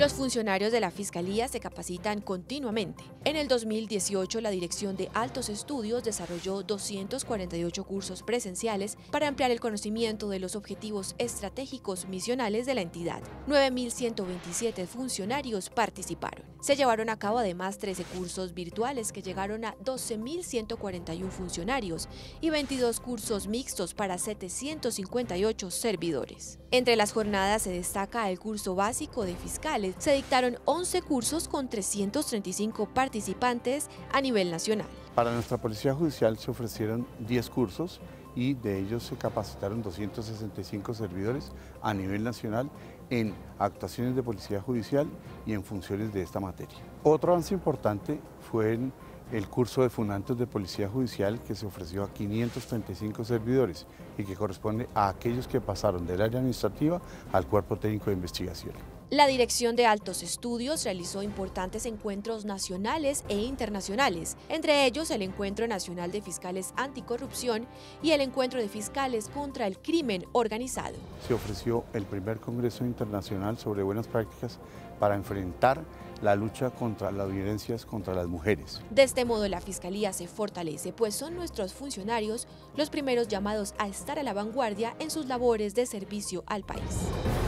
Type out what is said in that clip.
Los funcionarios de la Fiscalía se capacitan continuamente. En el 2018, la Dirección de Altos Estudios desarrolló 248 cursos presenciales para ampliar el conocimiento de los objetivos estratégicos misionales de la entidad. 9.127 funcionarios participaron. Se llevaron a cabo además 13 cursos virtuales que llegaron a 12.141 funcionarios y 22 cursos mixtos para 758 servidores. Entre las jornadas se destaca el curso básico de fiscales. Se dictaron 11 cursos con 335 participantes a nivel nacional. Para nuestra Policía Judicial se ofrecieron 10 cursos y de ellos se capacitaron 265 servidores a nivel nacional en actuaciones de Policía Judicial y en funciones de esta materia. Otro avance importante fue en el curso de fundantes de Policía Judicial que se ofreció a 535 servidores y que corresponde a aquellos que pasaron del área administrativa al Cuerpo Técnico de Investigación. La Dirección de Altos Estudios realizó importantes encuentros nacionales e internacionales, entre ellos el Encuentro Nacional de Fiscales Anticorrupción y el Encuentro de Fiscales contra el Crimen Organizado. Se ofreció el primer Congreso Internacional sobre Buenas Prácticas para enfrentar la lucha contra las violencias contra las mujeres. De este modo la Fiscalía se fortalece, pues son nuestros funcionarios los primeros llamados a estar a la vanguardia en sus labores de servicio al país.